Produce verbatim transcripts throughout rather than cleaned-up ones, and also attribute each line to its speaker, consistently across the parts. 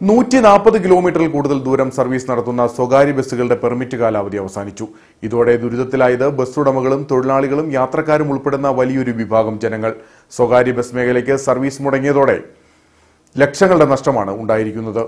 Speaker 1: നൂറ്റി നാൽപ്പത് കിലോമീറ്ററിൽ കൂടുതൽ ദൂരം സർവീസ് നടത്തുന്ന സ്വകാര്യ ബസ്സുകളുടെ പെർമിറ്റ് കാലാവധി അവസാനിച്ചു. ഇതോടെ ദുരിതത്തിലായത് ബസ് ഉടമകളും തൊഴിലാളികളും യാത്രക്കാരും ഉൾപ്പെടുന്ന വലിയൊരു വിഭാഗം ജനങ്ങൾ. സ്വകാര്യ ബസ് മേഖലയ്ക്ക് സർവീസ് മുടങ്ങിയതോടെ ലക്ഷങ്ങളുടെ നഷ്ടമാണ് ഉണ്ടായിരിക്കുന്നത്.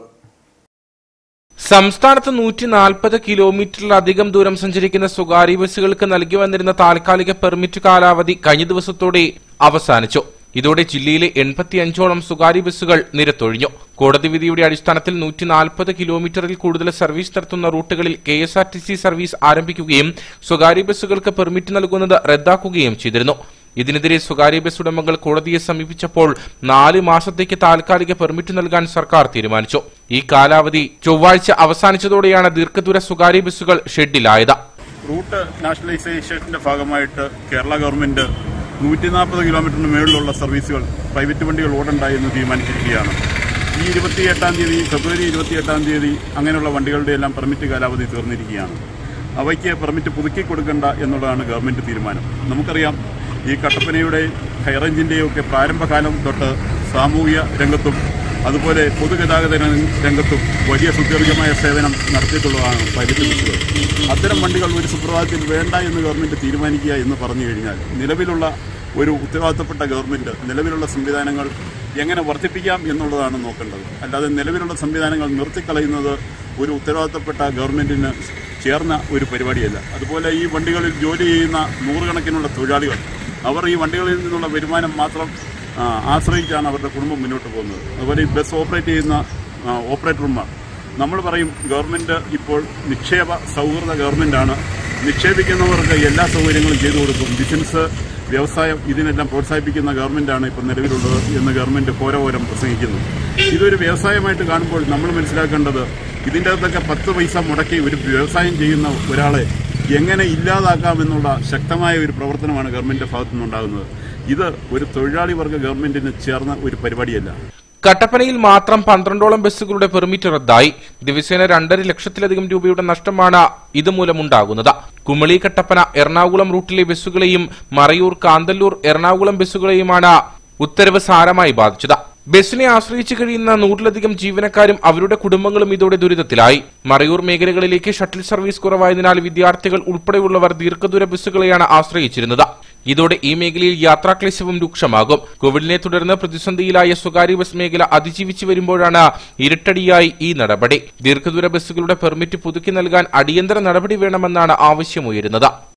Speaker 2: സംസ്ഥാനത്ത് നൂറ്റി നാൽപ്പത് കിലോമീറ്ററിലധികം ദൂരം സഞ്ചരിക്കുന്ന സ്വകാര്യ ബസ്സുകൾക്ക് നൽകി വന്നിരുന്ന താൽക്കാലിക പെർമിറ്റ് കാലാവധി കഴിഞ്ഞ ദിവസത്തോടെ അവസാനിച്ചു. ഇതോടെ ജില്ലയിലെ എൺപത്തിയഞ്ചോളം സ്വകാര്യ ബസ്സുകൾ നിരത്തൊഴിഞ്ഞു. കോടതി വിധിയുടെ അടിസ്ഥാനത്തിൽ നൂറ്റി നാൽപ്പത് കിലോമീറ്ററിൽ കൂടുതൽ സർവീസ് നടത്തുന്ന റൂട്ടുകളിൽ K S R T C service ആരംഭിക്കുകയും സ്വകാര്യ ബസ്സുകൾക്ക് പെർമിറ്റ് നൽകുന്നത് റദ്ദാക്കുകയും ചെയ്തിരുന്നു. ഇതിനെതിരെ സ്വകാര്യ ബസ് ഉടമകൾ കോടതിയെ സമീപിച്ചപ്പോൾ നാല് മാസത്തേക്ക് താൽക്കാലിക പെർമിറ്റ് നൽകാൻ സർക്കാർ തീരുമാനിച്ചു. ഈ കാലാവധി ചൊവ്വാഴ്ച അവസാനിച്ചതോടെയാണ് ദീർഘദൂര സ്വകാര്യ ബസ്സുകൾ ഷെഡിലായത്.
Speaker 3: റൂട്ട് നാഷണലൈസേഷന്റെ ഭാഗമായിട്ട് കേരള ഗവൺമെന്റ് നൂറ്റി നാൽപ്പത് കിലോമീറ്ററിന് മേളിലുള്ള സർവീസുകൾ പ്രൈവറ്റ് വണ്ടികൾ ഓടണ്ട എന്ന് തീരുമാനിച്ചിരിക്കുകയാണ്. ഈ ഇരുപത്തിയെട്ടാം തീയതി ഫെബ്രുവരി ഇരുപത്തിയെട്ടാം തീയതി അങ്ങനെയുള്ള വണ്ടികളുടെ എല്ലാം പെർമിറ്റ് കാലാവധി തീർന്നിരിക്കുകയാണ്. അവയ്ക്ക് പെർമിറ്റ് പുതുക്കി കൊടുക്കേണ്ട എന്നുള്ളതാണ് ഗവൺമെന്റ് തീരുമാനം. നമുക്കറിയാം, ഈ കട്ടപ്പനയുടെയും ഹൈറേഞ്ചിന്റെയും ഒക്കെ പ്രാരംഭകാലം തൊട്ട് സാമൂഹിക രംഗത്തും അതുപോലെ പൊതുഗതാഗത രംഗത്തും വലിയ സുദീർഘമായ സേവനം നടത്തിയിട്ടുള്ളതാണ് പ്രൈവറ്റ് ബസ്സുകൾ. അത്തരം വണ്ടികൾ ഒരു സുപ്രഭാതത്തിൽ വേണ്ട എന്ന് ഗവൺമെന്റ് തീരുമാനിക്കുക എന്ന് പറഞ്ഞു കഴിഞ്ഞാൽ നിലവിലുള്ള ഒരു ഉത്തരവാദിത്തപ്പെട്ട ഗവൺമെന്റ് നിലവിലുള്ള സംവിധാനങ്ങൾ എങ്ങനെ വർദ്ധിപ്പിക്കാം എന്നുള്ളതാണ് നോക്കേണ്ടത്. അല്ലാതെ നിലവിലുള്ള സംവിധാനങ്ങൾ നിർത്തിക്കളയുന്നത് ഒരു ഉത്തരവാദിത്തപ്പെട്ട ഗവൺമെന്റിന് ചേർന്ന ഒരു പരിപാടിയല്ല. അതുപോലെ ഈ വണ്ടികളിൽ ജോലി ചെയ്യുന്ന നൂറുകണക്കിനുള്ള തൊഴിലാളികൾ, അവർ ഈ വണ്ടികളിൽ നിന്നുള്ള വരുമാനം മാത്രം ആശ്രയിച്ചാണ് അവരുടെ കുടുംബം മുന്നോട്ട് പോകുന്നത്. അതുപോലെ ഈ ബസ് ഓപ്പറേറ്റ് ചെയ്യുന്ന ഓപ്പറേറ്റർമാർ, നമ്മൾ പറയും ഗവൺമെന്റ് ഇപ്പോൾ നിക്ഷേപ സൗഹൃദ ഗവൺമെന്റാണ്, നിക്ഷേപിക്കുന്നവർക്ക് എല്ലാ സൗകര്യങ്ങളും ചെയ്തു കൊടുക്കും, ബിസിനസ് വ്യവസായം ഇതിനെല്ലാം പ്രോത്സാഹിപ്പിക്കുന്ന ഗവൺമെന്റാണ് ഇപ്പോൾ നിലവിലുള്ളത് എന്ന് ഗവൺമെന്റ് ഘോരഘോരം പ്രസംഗിക്കുന്നു. ഇതൊരു വ്യവസായമായിട്ട് കാണുമ്പോൾ നമ്മൾ മനസ്സിലാക്കേണ്ടത്, ഇതിൻ്റെ അകത്തൊക്കെ പത്ത് പൈസ മുടക്കി ഒരു വ്യവസായം ചെയ്യുന്ന ഒരാളെ എങ്ങനെ ഇല്ലാതാക്കാമെന്നുള്ള ശക്തമായ ഒരു പ്രവർത്തനമാണ് ഗവൺമെന്റിന്റെ ഭാഗത്തു നിന്നുണ്ടാകുന്നത്. ഇത് ഒരു തൊഴിലാളി വർഗ ഗവൺമെന്റിന് ചേർന്ന ഒരു പരിപാടിയല്ല.
Speaker 2: കട്ടപ്പനയിൽ മാത്രം പന്ത്രണ്ടോളം ബസ്സുകളുടെ പെർമിറ്റ് റദ്ദായി. ദിവസേന രണ്ടര ലക്ഷത്തിലധികം രൂപയുടെ നഷ്ടമാണ് ഇതുമൂലമുണ്ടാകുന്നത്. കുമളി കട്ടപ്പന എറണാകുളം റൂട്ടിലെ ബസ്സുകളെയും മറയൂർ കാന്തല്ലൂർ എറണാകുളം ബസ്സുകളെയുമാണ് ഉത്തരവ് സാരമായി ബാധിച്ചത്. ബസ്സിനെ ആശ്രയിച്ചു കഴിയുന്ന നൂറിലധികം ജീവനക്കാരും അവരുടെ കുടുംബങ്ങളും ഇതോടെ ദുരിതത്തിലായി. മറയൂർ മേഖലകളിലേക്ക് ഷട്ടിൽ സർവീസ് കുറവായതിനാൽ വിദ്യാർത്ഥികൾ ഉൾപ്പെടെയുള്ളവർ ദീർഘദൂര ബസ്സുകളെയാണ് ആശ്രയിച്ചിരുന്നത്. ഇതോടെ ഈ മേഖലയിൽ യാത്രാക്ലേശവും രൂക്ഷമാകും. കോവിഡിനെ തുടർന്ന് പ്രതിസന്ധിയിലായ സ്വകാര്യ ബസ് മേഖല അതിജീവിച്ചു വരുമ്പോഴാണ് ഇരട്ടടിയായി ഈ നടപടി. ദീർഘദൂര ബസ്സുകളുടെ പെർമിറ്റ് പുതുക്കി നൽകാൻ അടിയന്തര നടപടി വേണമെന്നാണ് ആവശ്യമുയരുന്നത്.